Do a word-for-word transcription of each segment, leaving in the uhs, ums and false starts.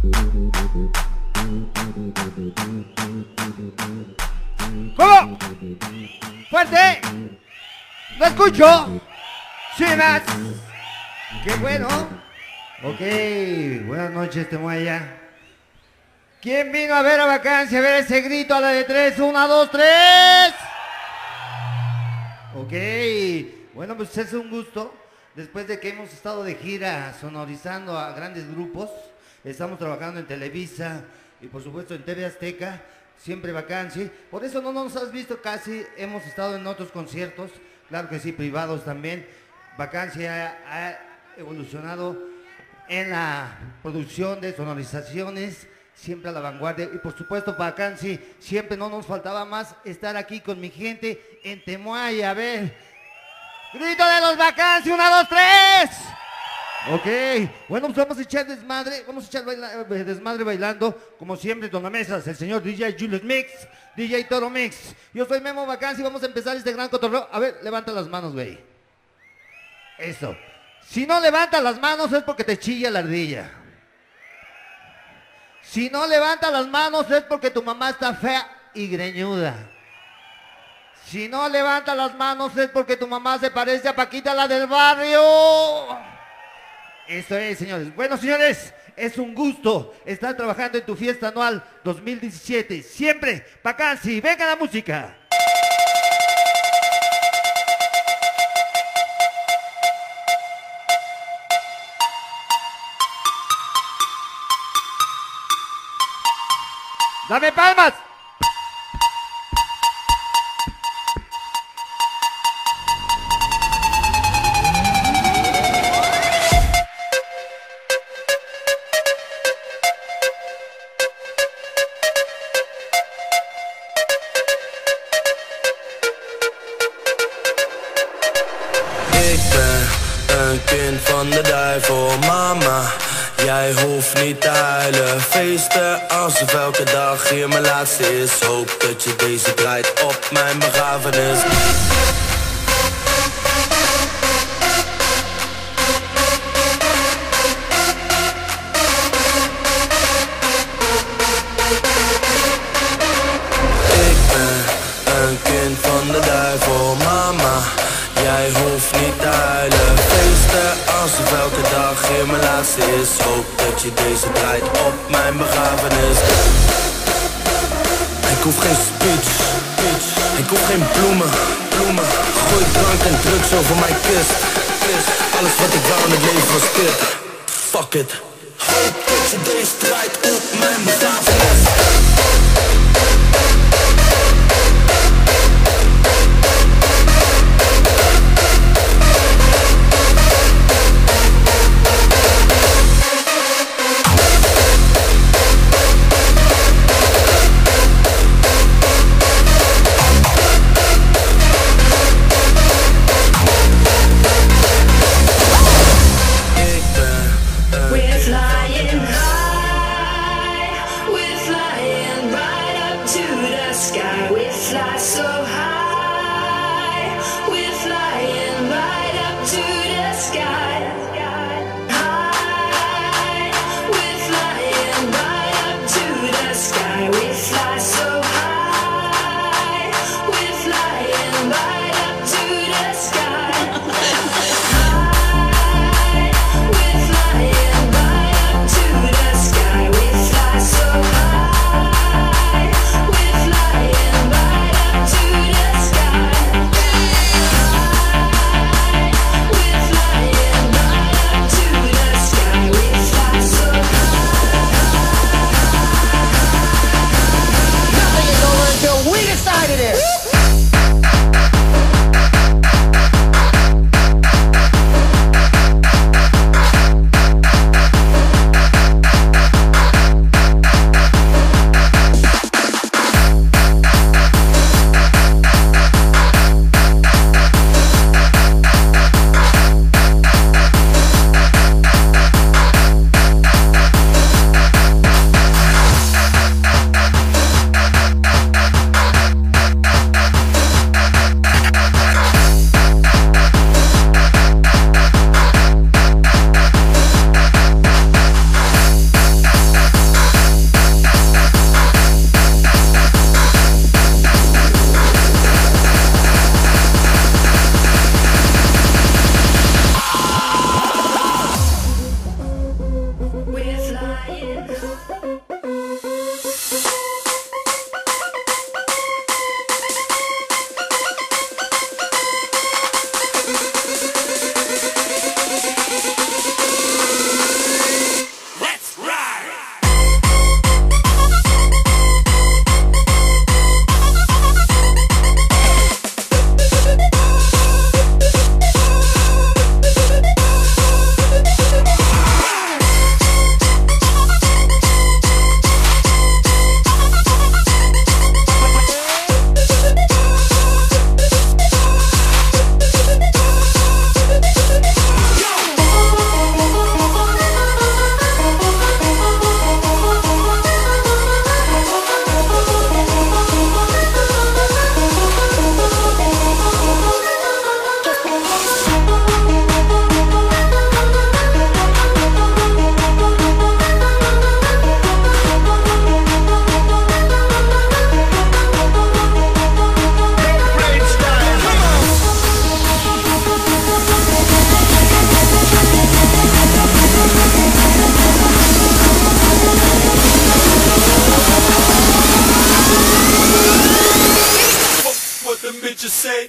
¿Cómo? ¡Fuerte! ¡Lo escucho! ¡Sí, más! ¡Qué bueno! Ok, buenas noches, Temuaya. ¿Quién vino a ver a Vacancia? A ver ese grito a la de tres. ¡Una, dos, tres! Ok, bueno, pues es un gusto. Después de que hemos estado de gira sonorizando a grandes grupos, estamos trabajando en Televisa y por supuesto en T V Azteca, siempre Vacancia. Por eso no nos has visto casi, hemos estado en otros conciertos, claro que sí, privados también. Vacancia ha, ha evolucionado en la producción de sonorizaciones, siempre a la vanguardia. Y por supuesto Vacancia, siempre no nos faltaba más estar aquí con mi gente en Temuaya. A ver, grito de los Vacancia, una, dos, tres. Ok, bueno, pues vamos a echar desmadre, vamos a echar baila, desmadre bailando, como siempre, tornamesas, el señor D J Julius Mix, D J Toro Mix. Yo soy Memo Vacancia y vamos a empezar este gran cotorreo. A ver, levanta las manos, güey. Eso. Si no levantas las manos es porque te chilla la ardilla. Si no levantas las manos es porque tu mamá está fea y greñuda. Si no levantas las manos es porque tu mamá se parece a Paquita, la del barrio. Eso es, señores. Bueno, señores, es un gusto estar trabajando en tu fiesta anual dos mil diecisiete. Siempre, Vacancia, venga la música. ¡Dame palmas! Van de duivel, mama, jij hoeft niet te huilen. Feesten alsof elke dag hier mijn laatste is. Hoop dat je deze draait op mijn begrafenis. Ik ben een kind van de duivel, mama, jij hoeft niet te huilen. Feesten alsof elke dag hier mijn laatste is. Hoop dat je deze draait op mijn begrafenis. Ik hoef geen speech, speech. Ik hoef geen bloemen, bloemen. Gooi drank en drugs over mijn kist, kist. Alles wat ik wou in het leven was dit. Fuck it. Hoop dat je deze draait op mijn begrafenis. We're flying high, we're flying Just say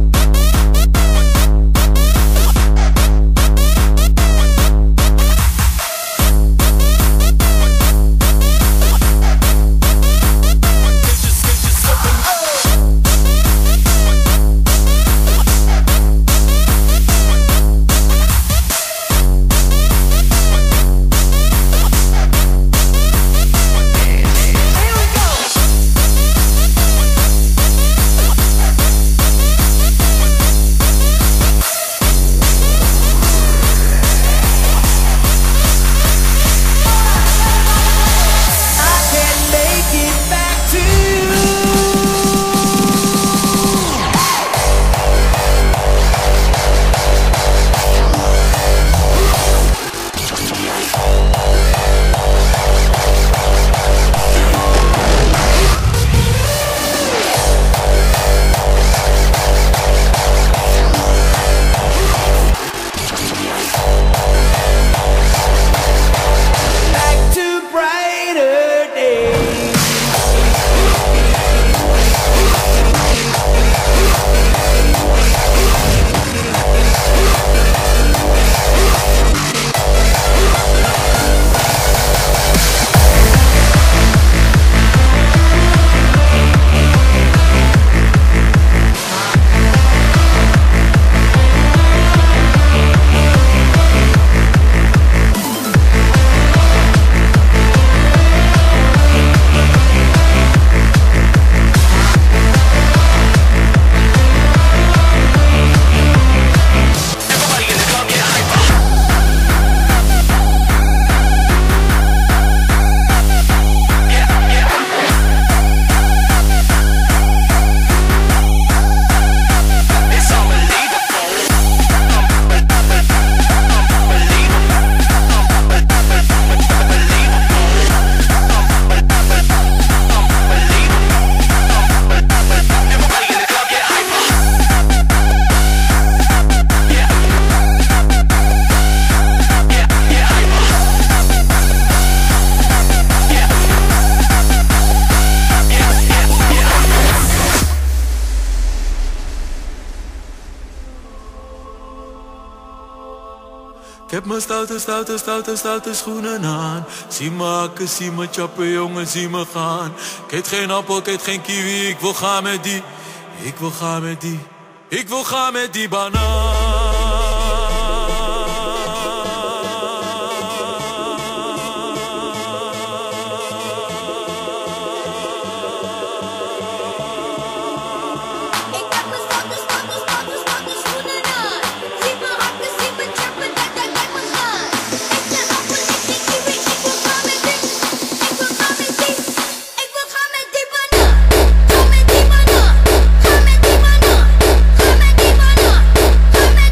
Ik heb mijn stoute, stoute, stoute, stoute schoenen aan. Zie me hakken, zie me chappen, jongen, zie me gaan. Ik eet geen appel, ik eet geen kiwi, ik wil gaan met die. Ik wil gaan met die. Ik wil gaan met die banaan. Come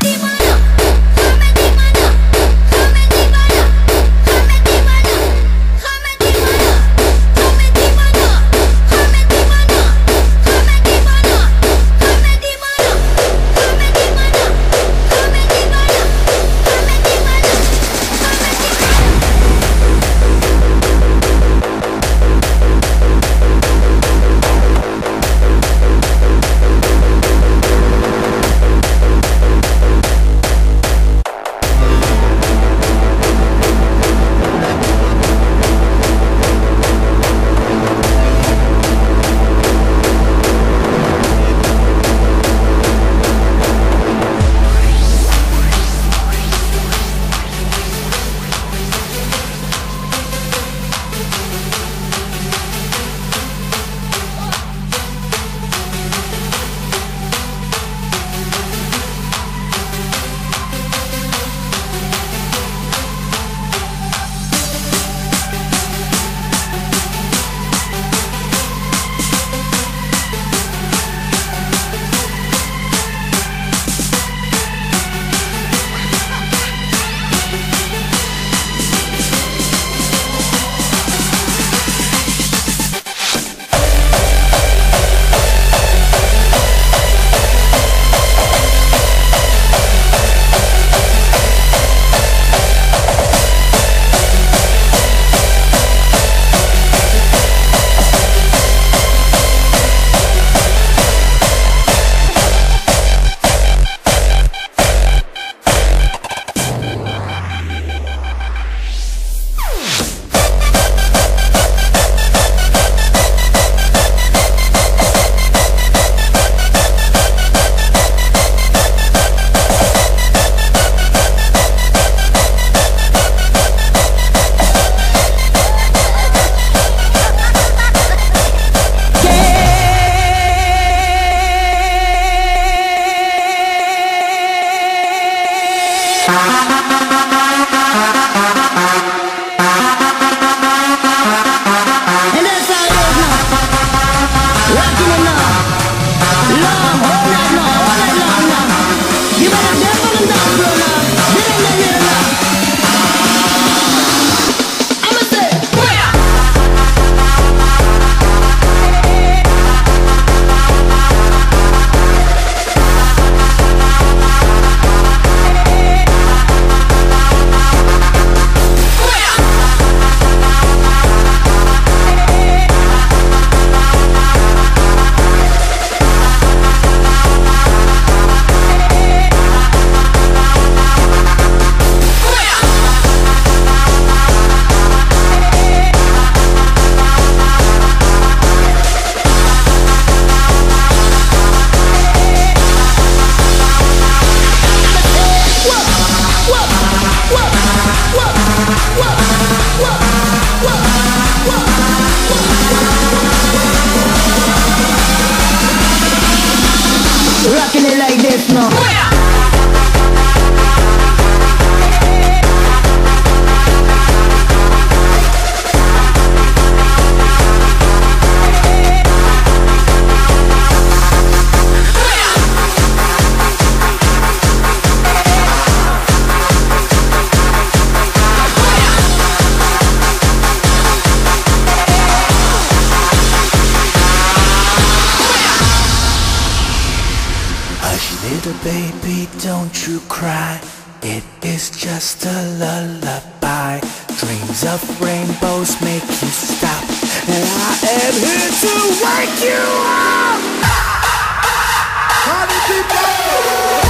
baby, don't you cry. It is just a lullaby. Dreams of rainbows make you stop, and I am here to wake you up. Party people!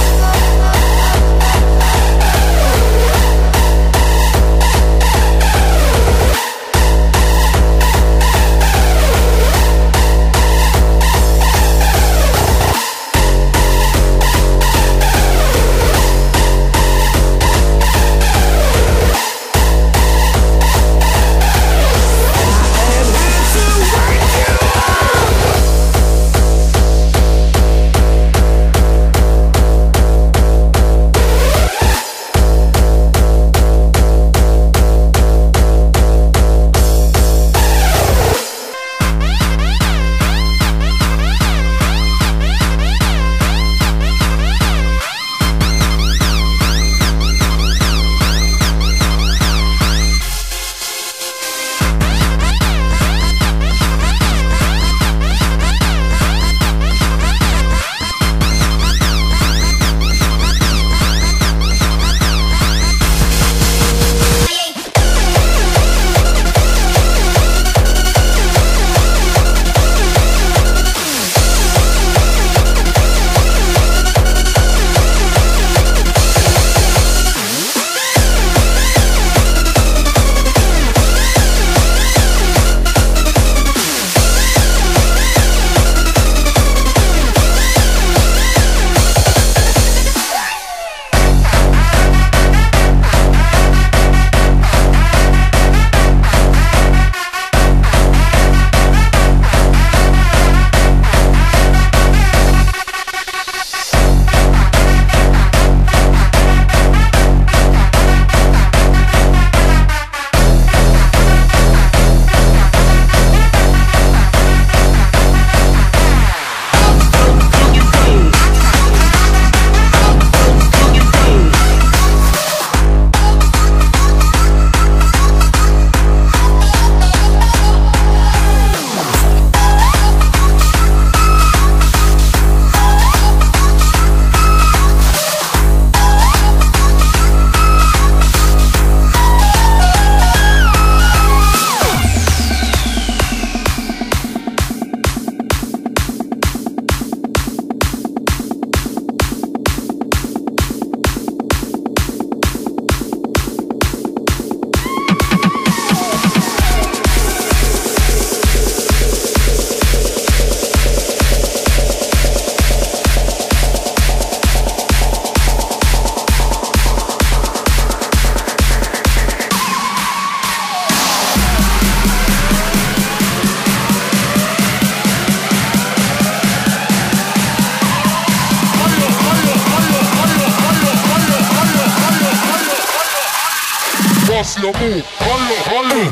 Your move, holla, holla.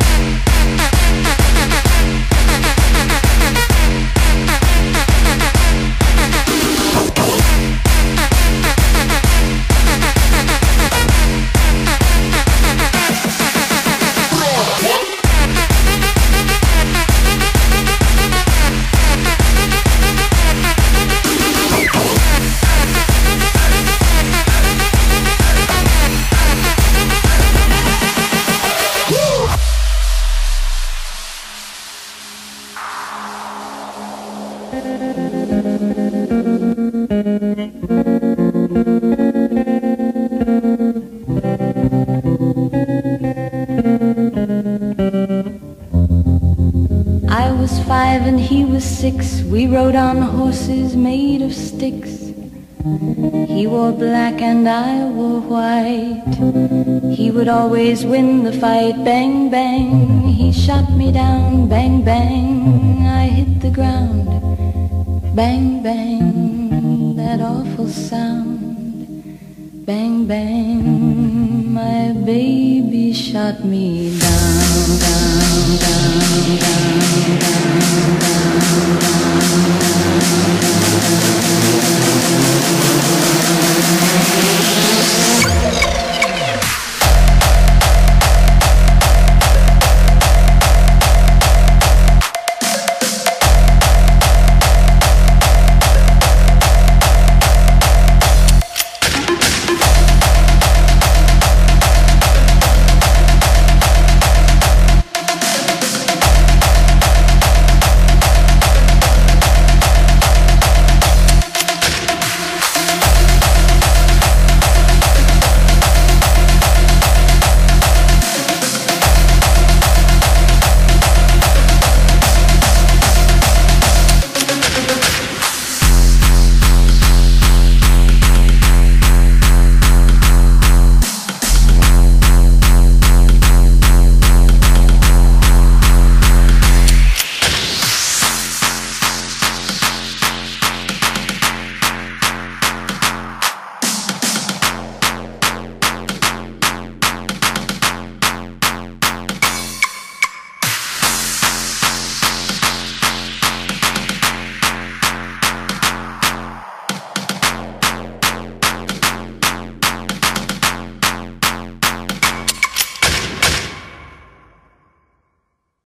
I was five and he was six. We rode on horses made of sticks. He wore black and I wore white. He would always win the fight. Bang, bang, he shot me down. Bang, bang, I hit the ground. Bang, bang, that awful sound. Bang, bang, my baby shot me down.